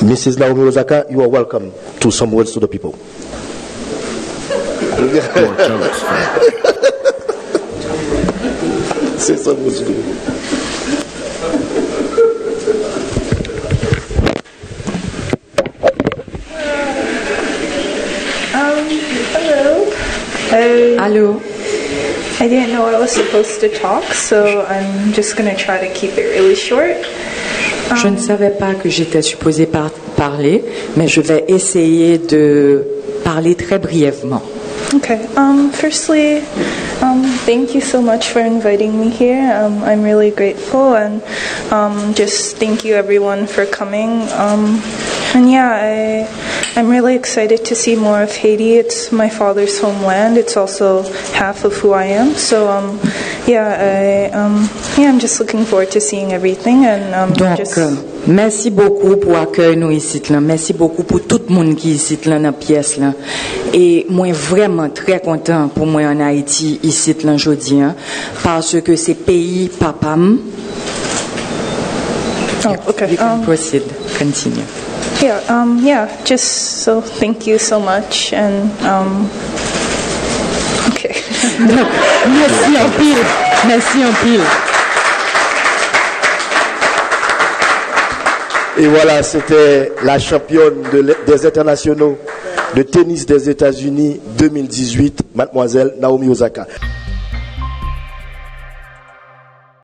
Mrs. Naomi Osaka, you are welcome to some words to the people. Say some words to you. Hello. I didn't know I was supposed to talk, so I'm just going to try to keep it really short. Je ne savais pas que j'étais supposée parler, mais je vais essayer de parler très brièvement. Okay. Firstly, thank you so much for inviting me here. I'm really grateful, and just thank you everyone for coming. And yeah, I'm really excited to see more of Haiti. It's my father's homeland. It's also half of who I am. So I'm just looking forward to seeing everything. And merci beaucoup pour accueillir nous ici là. Merci beaucoup pour tout le monde qui est ici là dans la pièce là. Et moi vraiment très content pour moi en Haïti ici là aujourd'hui parce que c'est pays papam. Oh, okay. You can proceed. Continue. Just so thank you so much, and okay. Merci en pile. Merci en pile. Et voilà, c'était la championne des internationaux de tennis des États-Unis 2018, mademoiselle Naomi Osaka.